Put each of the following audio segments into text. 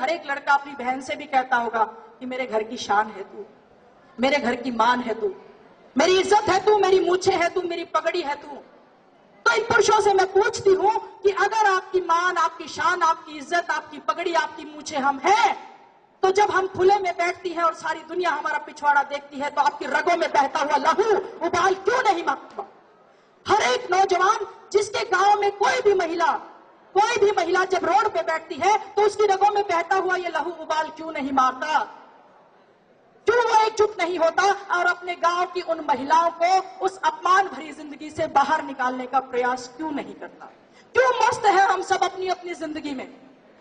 हर एक लड़का अपनी बहन से भी कहता होगा कि मेरे घर की शान है तू, मेरे घर की मान है तू, मेरी इज्जत है तू, मेरी मूछे है तू, मेरी पगड़ी है तू। तो इन पुरुषों से मैं पूछती हूं कि अगर आपकी मान, आपकी शान, आपकी इज्जत, आपकी पगड़ी, आपकी मूछे हम हैं, तो जब हम खुले में बैठती हैं और सारी दुनिया हमारा पिछवाड़ा देखती है, तो आपकी रगों में बहता हुआ लहू उबाल क्यों नहीं मारता? हर एक नौजवान जिसके गांव में कोई भी महिला जब रोड पे बैठती है, तो उसकी रगों में बहता हुआ ये लहू उबाल क्यों नहीं मारता? क्यों वो एकजुट नहीं होता और अपने गांव की उन महिलाओं को उस अपमान भरी जिंदगी से बाहर निकालने का प्रयास क्यों नहीं करता? क्यों मस्त है हम सब अपनी अपनी जिंदगी में?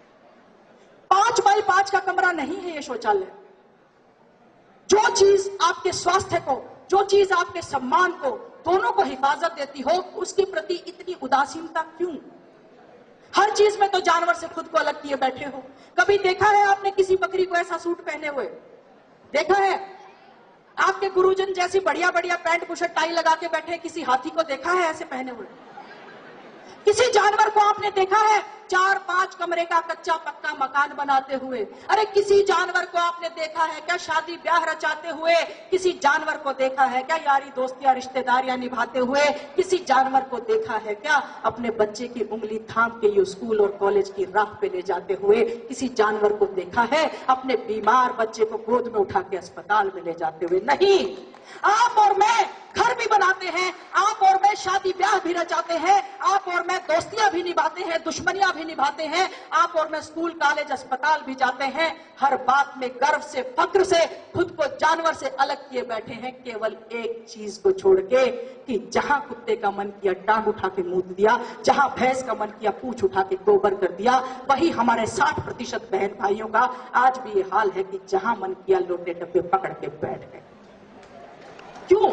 5 बाई 5 का कमरा नहीं है ये शौचालय। जो चीज आपके स्वास्थ्य को, जो चीज आपके सम्मान को, दोनों को हिफाजत देती हो, उसके प्रति इतनी उदासीनता क्यों? हर चीज में तो जानवर से खुद को अलग किए बैठे हो। कभी देखा है आपने किसी बकरी को ऐसा सूट पहने हुए? देखा है? आपके गुरुजन जैसी बढ़िया बढ़िया पैंट बुशर्ट टाई लगा के बैठे किसी हाथी को देखा है ऐसे पहने हुए? किसी जानवर को आपने देखा है 4-5 कमरे का कच्चा पक्का मकान बनाते हुए? अरे किसी जानवर को आपने देखा है क्या शादी ब्याह रचाते हुए? किसी जानवर को देखा है क्या यारी दोस्तियां रिश्तेदारियां निभाते हुए? किसी जानवर को देखा है क्या अपने बच्चे की उंगली थाम के ये स्कूल और कॉलेज की राह पे ले जाते हुए? किसी जानवर को देखा है अपने बीमार बच्चे को गोद में उठा के अस्पताल में ले जाते हुए? नहीं। आप और मैं घर भी बनाते हैं, आप और मैं शादी ब्याह भी रचाते हैं, आप और मैं दोस्तियां भी निभाते हैं, दुश्मनियां भी निभाते हैं, आप और मैं स्कूल कॉलेज अस्पताल भी जाते हैं। हर बात में गर्व से, फक्र से खुद को जानवर से अलग किए बैठे हैं, केवल एक चीज को छोड़ के कि जहां कुत्ते का मन किया टांग उठा के मूत दिया, जहां भैंस का मन किया पूंछ उठा के गोबर कर दिया। वही हमारे 60% बहन भाइयों का आज भी ये हाल है कि जहां मन किया लोटे डब्बे पकड़ के बैठ गए। क्यों?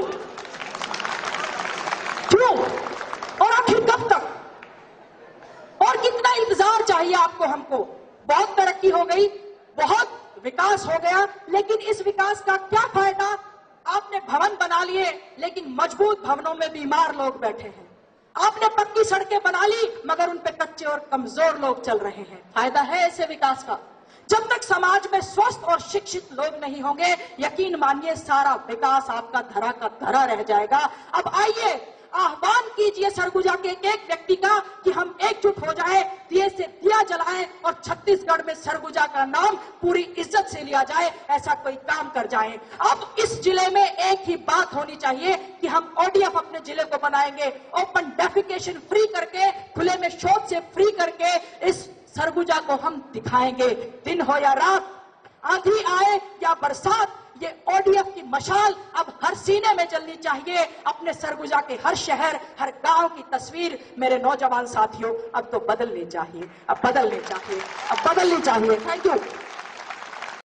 क्यों? और आखिर कब तक? और कितना इंतजार चाहिए आपको हमको? बहुत तरक्की हो गई, बहुत विकास हो गया, लेकिन इस विकास का क्या फायदा? आपने भवन बना लिए, लेकिन मजबूत भवनों में बीमार लोग बैठे हैं। आपने पक्की सड़कें बना ली, मगर उन पे कच्चे और कमजोर लोग चल रहे हैं। फायदा है ऐसे विकास का? जब तक समाज में स्वस्थ और शिक्षित लोग नहीं होंगे, यकीन मानिए सारा विकास आपका धरा का धरा रह जाएगा। अब आइए, आह्वान कीजिए सरगुजा के एक व्यक्ति का कि हम एकजुट हो जाए, दिए से दिया जलाएं और छत्तीसगढ़ में सरगुजा का नाम पूरी इज्जत से लिया जाए। ऐसा कोई काम कर जाए। अब इस जिले में एक ही बात होनी चाहिए कि हम ODF अपने जिले को बनाएंगे, ओपन डेफिकेशन फ्री करके, खुले में शौच से फ्री करके इस सरगुजा को हम दिखाएंगे। दिन हो या रात, आंधी आए या बरसात, ये ODF की मशाल अब हर सीने में जलनी चाहिए। अपने सरगुजा के हर शहर, हर गांव की तस्वीर मेरे नौजवान साथियों अब तो बदलनी चाहिए, अब बदलनी चाहिए, अब बदलनी चाहिए। Thank you.